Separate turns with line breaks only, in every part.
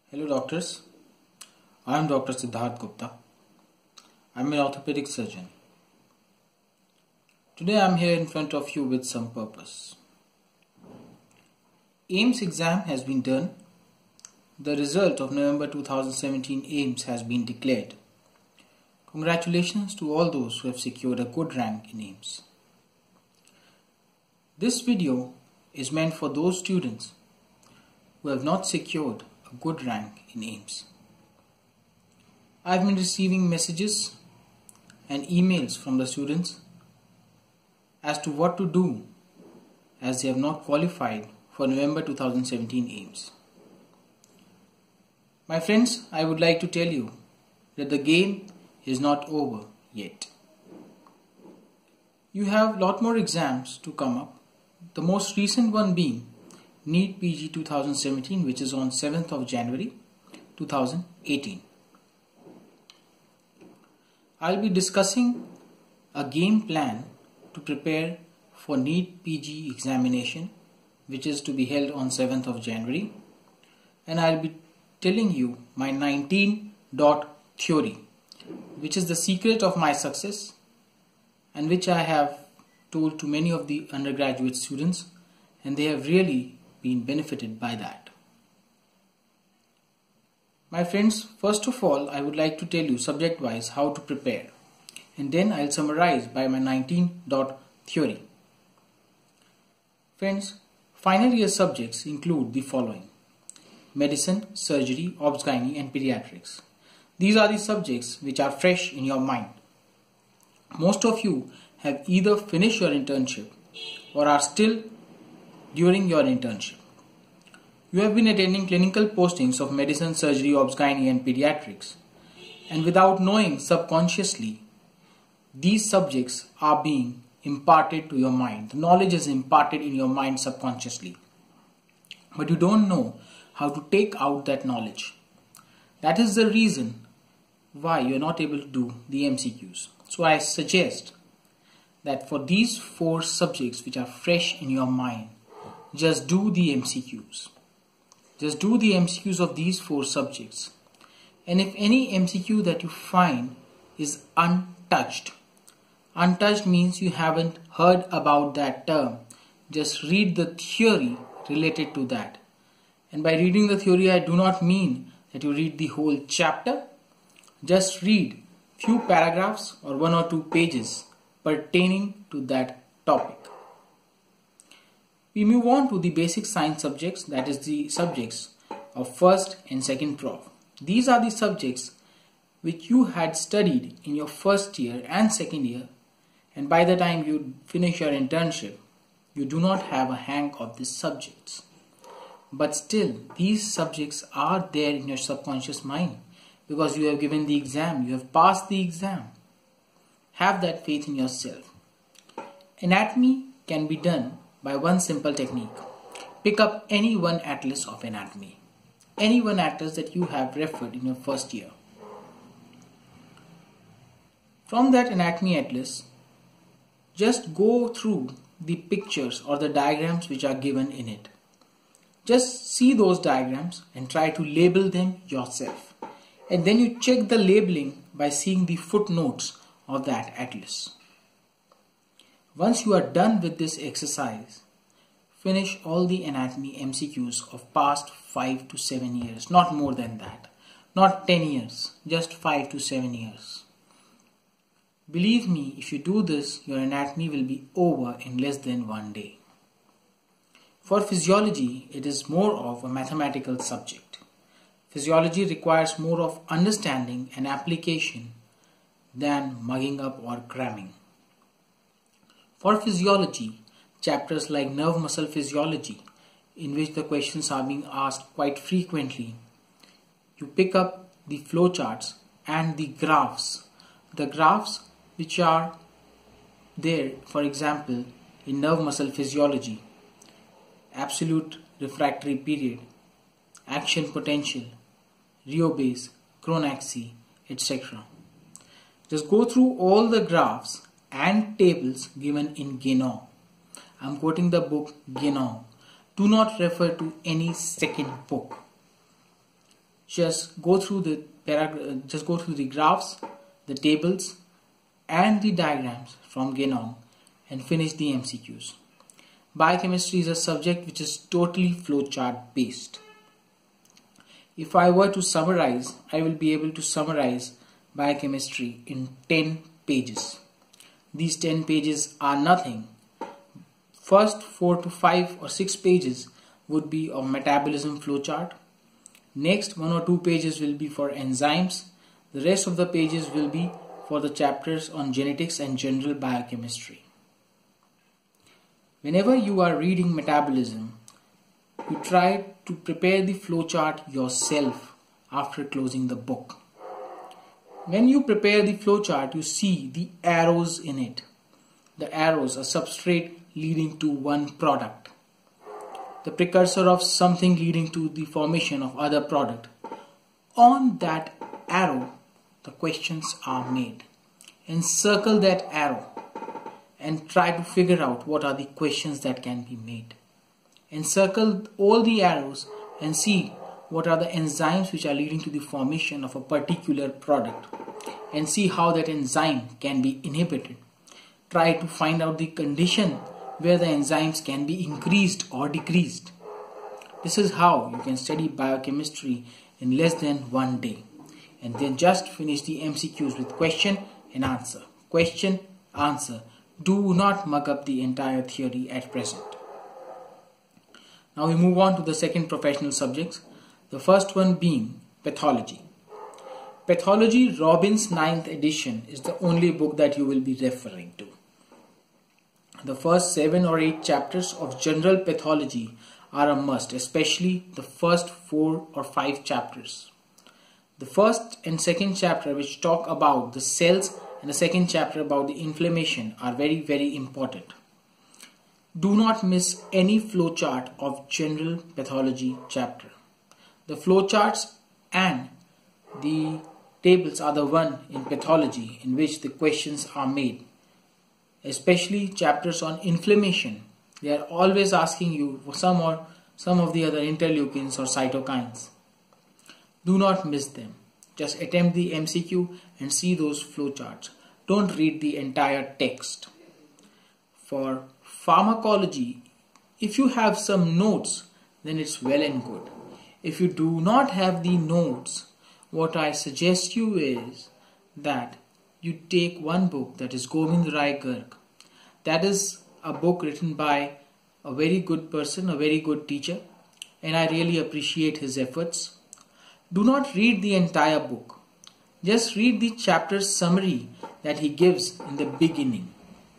Hello doctors, I am Dr. Siddharth Gupta. I am an orthopedic surgeon. Today I am here in front of you with some purpose. AIIMS exam has been done. The result of November 2017 AIIMS has been declared. Congratulations to all those who have secured a good rank in AIIMS. This video is meant for those students who have not secured a good rank in AIIMS. I have been receiving messages and emails from the students as to what to do as they have not qualified for November 2017 AIIMS. My friends, I would like to tell you that the game is not over yet. You have a lot more exams to come up, the most recent one being Neet PG 2017, which is on 7th of January 2018. I'll be discussing a game plan to prepare for Neet PG examination, which is to be held on 7th of January, and I'll be telling you my 19 dot theory, which is the secret of my success and which I have told to many of the undergraduate students, and they have really been benefited by that. My friends, first of all, I would like to tell you subject wise how to prepare, and then I'll summarize by my 19 dot theory. Friends, final year subjects include the following: medicine, surgery, obs-gynae and pediatrics. These are the subjects which are fresh in your mind. Most of you have either finished your internship or are still during your internship. You have been attending clinical postings of medicine, surgery, obs-gynae and pediatrics, and without knowing subconsciously, these subjects are being imparted to your mind. The knowledge is imparted in your mind subconsciously, but you don't know how to take out that knowledge. That is the reason why you are not able to do the MCQs. So I suggest that for these 4 subjects which are fresh in your mind, just do the MCQs. Just do the MCQs of these 4 subjects. And if any MCQ that you find is untouched means you haven't heard about that term. Just read the theory related to that. And by reading the theory, I do not mean that you read the whole chapter. Just read few paragraphs or 1 or 2 pages pertaining to that topic. We move on to the basic science subjects, that is the subjects of first and second prof. These are the subjects which you had studied in your first year and second year, and by the time you finish your internship, you do not have a hang of these subjects. But still, these subjects are there in your subconscious mind because you have given the exam, you have passed the exam. Have that faith in yourself. Anatomy can be done by one simple technique. Pick up any one atlas of anatomy. Any one atlas that you have referred in your first year. From that anatomy atlas, just go through the pictures or the diagrams which are given in it. Just see those diagrams and try to label them yourself. And then you check the labeling by seeing the footnotes of that atlas. Once you are done with this exercise, finish all the anatomy MCQs of past 5 to 7 years, not more than that. Not 10 years, just 5 to 7 years. Believe me, if you do this, your anatomy will be over in less than 1 day. For physiology, it is more of a mathematical subject. Physiology requires more of understanding and application than mugging up or cramming. For physiology, chapters like nerve muscle physiology, in which the questions are being asked quite frequently, you pick up the flowcharts and the graphs. The graphs which are there, for example, in nerve muscle physiology, absolute refractory period, action potential, Rio base, chronaxy, etc. Just go through all the graphs and tables given in Guénon. I am quoting the book Guénon. Do not refer to any second book. just go through the graphs, the tables and the diagrams from then on and finish the MCQs. Biochemistry is a subject which is totally flowchart based. If I were to summarize, I will be able to summarize biochemistry in 10 pages. These 10 pages are nothing. First 4 to 5 or 6 pages would be of metabolism flowchart. Next 1 or 2 pages will be for enzymes. The rest of the pages will be for the chapters on genetics and general biochemistry. Whenever you are reading metabolism, you try to prepare the flowchart yourself after closing the book. When you prepare the flowchart, you see the arrows in it. The arrows are substrate leading to one product. The precursor of something leading to the formation of other product. On that arrow, the questions are made. Encircle that arrow and try to figure out what are the questions that can be made. Encircle all the arrows and see what are the enzymes which are leading to the formation of a particular product and see how that enzyme can be inhibited. Try to find out the condition where the enzymes can be increased or decreased. This is how you can study biochemistry in less than 1 day, and then just finish the MCQs with question and answer. Question, answer. Do not mug up the entire theory at present. Now we move on to the second professional subjects. The first one being pathology. Pathology Robbins 9th edition is the only book that you will be referring to. The first 7 or 8 chapters of general pathology are a must, especially the first 4 or 5 chapters. The first and second chapter, which talk about the cells, and the second chapter about the inflammation, are very, very important. Do not miss any flowchart of general pathology chapter. The flowcharts and the tables are the one in pathology in which the questions are made. Especially chapters on inflammation. They are always asking you for some of the other interleukins or cytokines. Do not miss them. Just attempt the MCQ and see those flowcharts. Don't read the entire text. For pharmacology, if you have some notes, then it's well and good. If you do not have the notes, what I suggest you is that you take one book, that is Govind Rai Garg. That is a book written by a very good person, a very good teacher, and I really appreciate his efforts. Do not read the entire book. Just read the chapter summary that he gives in the beginning.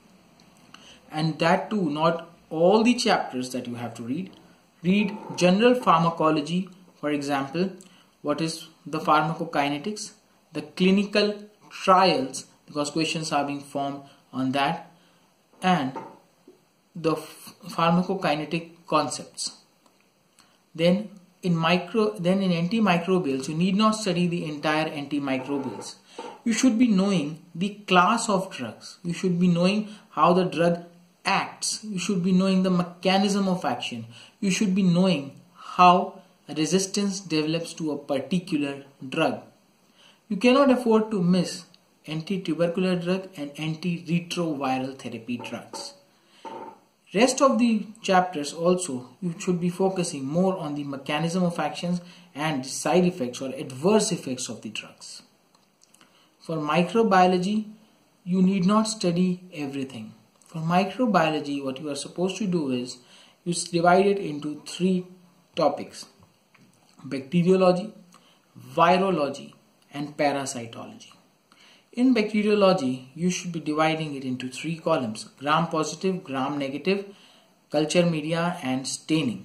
And that too, not all the chapters that you have to read. Read general pharmacology, for example, what is the pharmacokinetics, the clinical trials, because questions are being formed on that, and the pharmacokinetic concepts. Then in antimicrobials, you need not study the entire antimicrobials. You should be knowing the class of drugs. You should be knowing how the drug acts. You should be knowing the mechanism of action. You should be knowing how resistance develops to a particular drug. You cannot afford to miss anti-tubercular drug and antiretroviral therapy drugs. Rest of the chapters also, you should be focusing more on the mechanism of actions and side effects or adverse effects of the drugs. For microbiology, you need not study everything. For microbiology, what you are supposed to do is you divide it into 3 topics: bacteriology, virology, and parasitology. In bacteriology, you should be dividing it into 3 columns: gram positive, gram negative, culture media, and staining.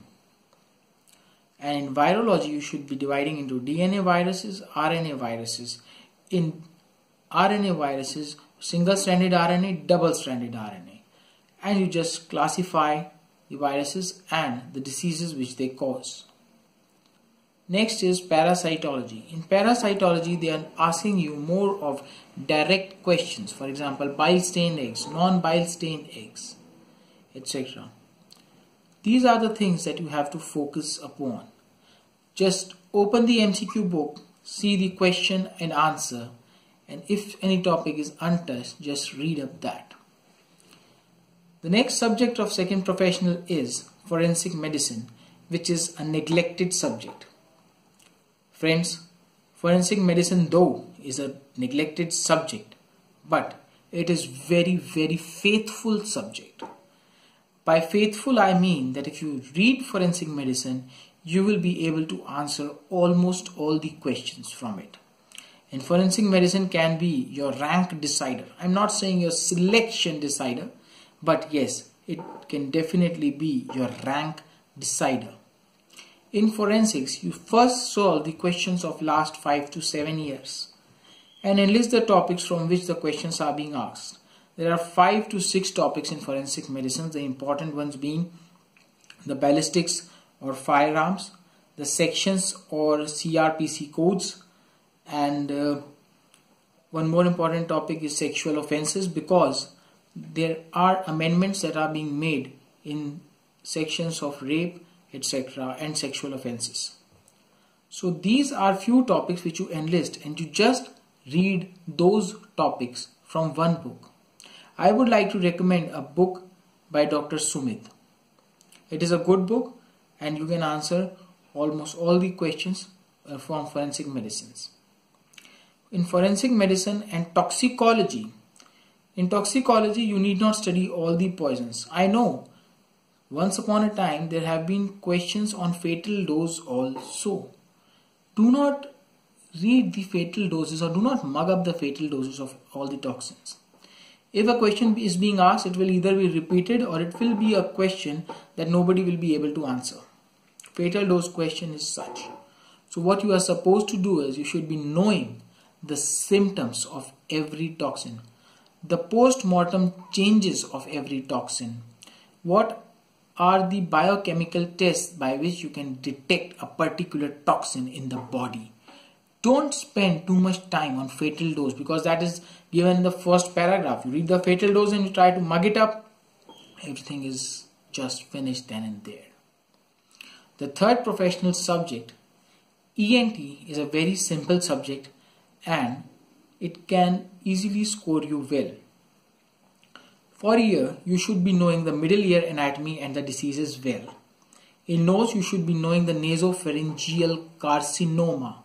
And in virology, you should be dividing into DNA viruses, RNA viruses. In RNA viruses, single-stranded RNA, double-stranded RNA. And you just classify the viruses and the diseases which they cause. Next is parasitology. In parasitology, they are asking you more of direct questions. For example, bile-stained eggs, non-bile-stained eggs, etc. These are the things that you have to focus upon. Just open the MCQ book, see the question and answer, and if any topic is untouched, just read up that. The next subject of second professional is forensic medicine, which is a neglected subject. Friends, forensic medicine though is a neglected subject, but it is very faithful subject. By faithful I mean that if you read forensic medicine, you will be able to answer almost all the questions from it. And forensic medicine can be your rank decider. I'm not saying your selection decider, but yes, it can definitely be your rank decider. In forensics, you first solve the questions of last 5 to 7 years and enlist the topics from which the questions are being asked. There are 5 to 6 topics in forensic medicine, the important ones being the ballistics or firearms, the sections or CRPC codes, and one more important topic is sexual offences, because there are amendments that are being made in sections of rape, etc. and sexual offences. So these are few topics which you enlist, and you just read those topics from one book. I would like to recommend a book by Dr. Sumit. It is a good book and you can answer almost all the questions from forensic medicines. In forensic medicine and toxicology, in toxicology you need not study all the poisons. I know once upon a time there have been questions on fatal dose also. Do not read the fatal doses or do not mug up the fatal doses of all the toxins. If a question is being asked, it will either be repeated or it will be a question that nobody will be able to answer. Fatal dose question is such. So what you are supposed to do is you should be knowing the symptoms of every toxin, the post-mortem changes of every toxin, what are the biochemical tests by which you can detect a particular toxin in the body. Don't spend too much time on fatal dose, because that is given in the first paragraph. You read the fatal dose and you try to mug it up, everything is just finished then and there. The third professional subject, ENT, is a very simple subject and it can easily score you well. For a year, you should be knowing the middle ear anatomy and the diseases well. In nose, you should be knowing the nasopharyngeal carcinoma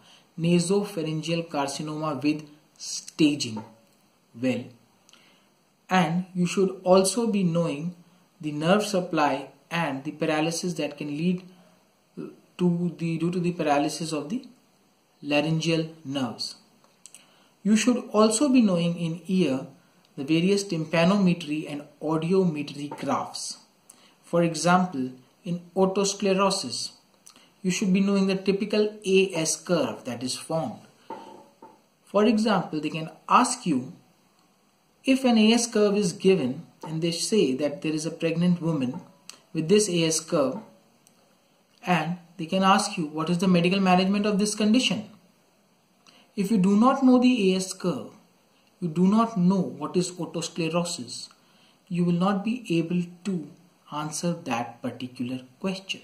with staging well. And you should also be knowing the nerve supply and the paralysis that can lead due to the paralysis of the laryngeal nerves. You should also be knowing in ear the various tympanometry and audiometry graphs. For example, in otosclerosis, you should be knowing the typical AS curve that is formed. For example, they can ask you if an AS curve is given and they say that there is a pregnant woman with this AS curve, and they can ask you what is the medical management of this condition. If you do not know the AS curve, you do not know what is otosclerosis, you will not be able to answer that particular question.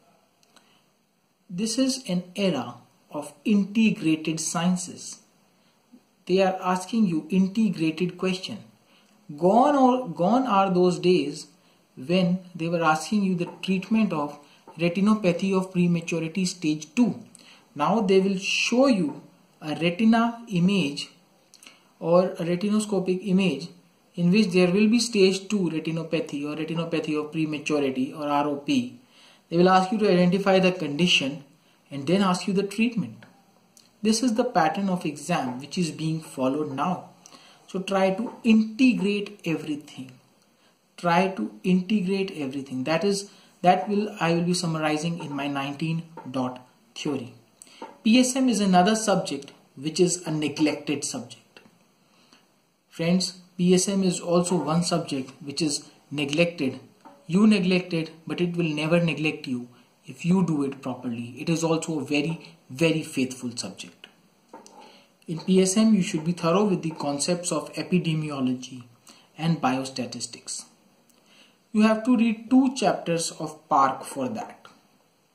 This is an era of integrated sciences. They are asking you integrated question. Gone are those days when they were asking you the treatment of retinopathy of prematurity stage 2. Now they will show you a retina image or a retinoscopic image in which there will be stage 2 retinopathy or retinopathy of prematurity or ROP. They will ask you to identify the condition and then ask you the treatment. This is the pattern of exam which is being followed now. So try to integrate everything. Try to integrate everything. I will be summarizing in my 19 dot theory. PSM is another subject which is a neglected subject. Friends, PSM is also one subject which is neglected. You neglect it, but it will never neglect you if you do it properly. It is also a very faithful subject. In PSM, you should be thorough with the concepts of epidemiology and biostatistics. You have to read 2 chapters of PARC for that.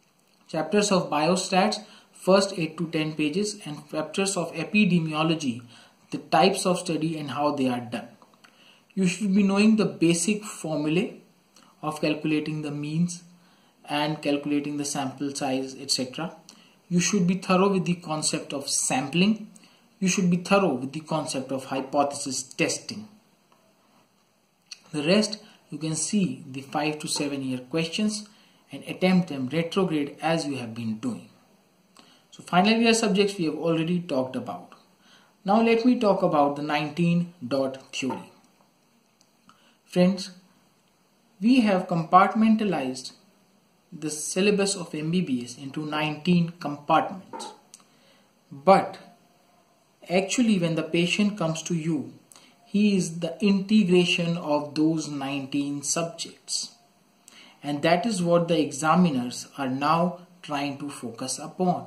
chapters of biostats, first 8 to 10 pages, and chapters of epidemiology, the types of study and how they are done. You should be knowing the basic formulae of calculating the means and calculating the sample size, etc. You should be thorough with the concept of sampling. You should be thorough with the concept of hypothesis testing. The rest, you can see the 5 to 7 year questions and attempt them retrograde as you have been doing. So final year subjects we have already talked about. Now let me talk about the 19 dot theory. Friends, we have compartmentalized the syllabus of MBBS into 19 compartments. But actually when the patient comes to you, he is the integration of those 19 subjects. And that is what the examiners are now trying to focus upon.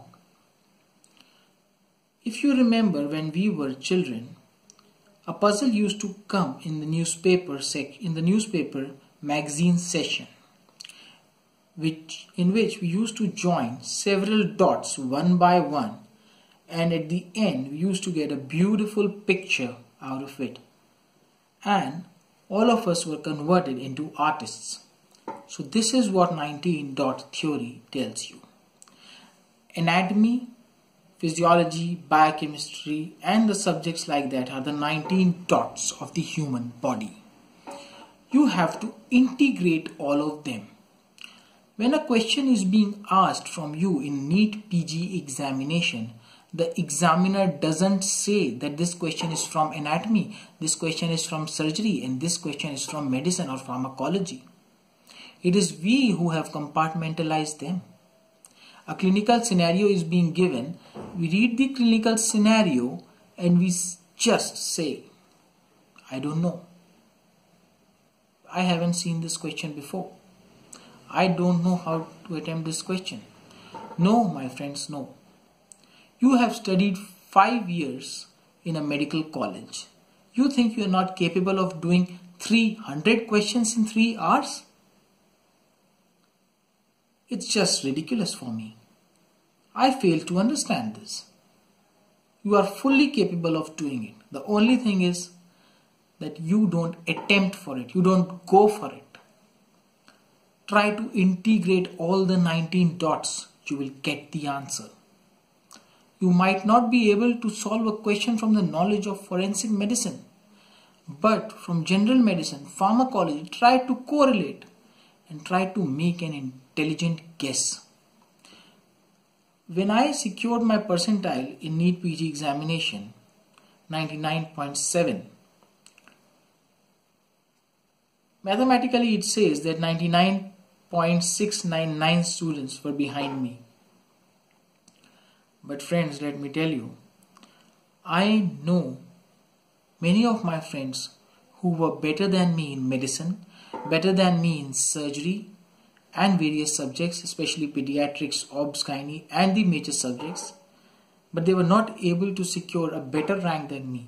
If you remember when we were children, a puzzle used to come in the newspaper magazine session, in which we used to join several dots one by one, and at the end we used to get a beautiful picture out of it, and all of us were converted into artists. So this is what 19 dot theory tells you. Anatomy, physiology, biochemistry and the subjects like that are the 19 dots of the human body. You have to integrate all of them. When a question is being asked from you in Neet PG examination, the examiner doesn't say that this question is from anatomy, this question is from surgery, and this question is from medicine or pharmacology. It is we who have compartmentalized them. A clinical scenario is being given, we read the clinical scenario and we just say, I don't know. I haven't seen this question before. I don't know how to attempt this question. No, my friends, no. You have studied 5 years in a medical college. You think you are not capable of doing 300 questions in 3 hours? It's just ridiculous for me. I fail to understand this. You are fully capable of doing it. The only thing is that you don't attempt for it. You don't go for it. Try to integrate all the 19 dots. You will get the answer. You might not be able to solve a question from the knowledge of forensic medicine, but from general medicine, pharmacology, try to correlate and try to make an intelligent guess. When I secured my percentile in Neet PG examination, 99.7, mathematically it says that 99.699 students were behind me. But friends, let me tell you, I know many of my friends who were better than me in medicine, better than me in surgery and various subjects, especially pediatrics, obs, gynae and the major subjects, but they were not able to secure a better rank than me.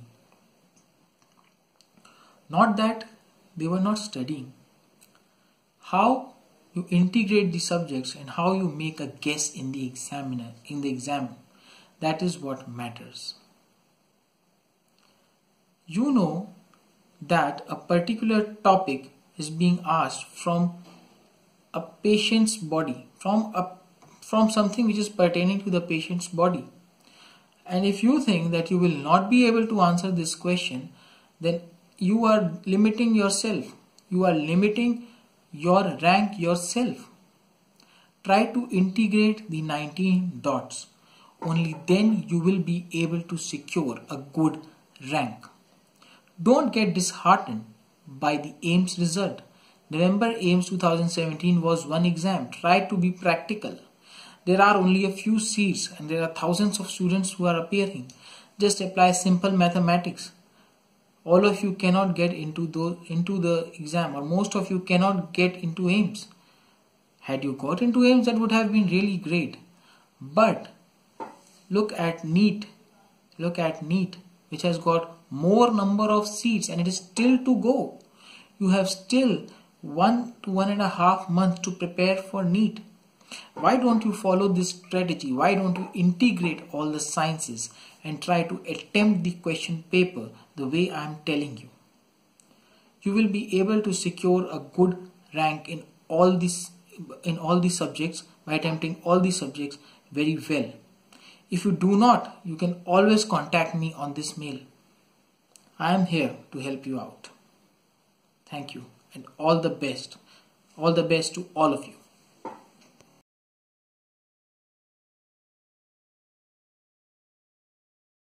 Not that they were not studying. How you integrate the subjects and how you make a guess in the exam, that is what matters. You know that a particular topic is being asked from a patient's body, from something which is pertaining to the patient's body. And if you think that you will not be able to answer this question, then you are limiting yourself. You are limiting your rank yourself. Try to integrate the 19 dots. Only then you will be able to secure a good rank. Don't get disheartened by the AIIMS result. Remember, AIIMS 2017 was one exam. Try to be practical. There are only a few seats and there are thousands of students who are appearing. Just apply simple mathematics. All of you cannot get into the exam, or most of you cannot get into AIIMS. Had you got into AIIMS, that would have been really great. But look at Neet. Look at Neet, which has got more number of seats and it is still to go. You have still 1 to 1.5 months to prepare for Neet. Why don't you follow this strategy? Why don't you integrate all the sciences and try to attempt the question paper the way I am telling you? You will be able to secure a good rank in all these subjects by attempting all these subjects very well. If you do not, you can always contact me on this mail. I am here to help you out. Thank you and all the best. All the best to all of you.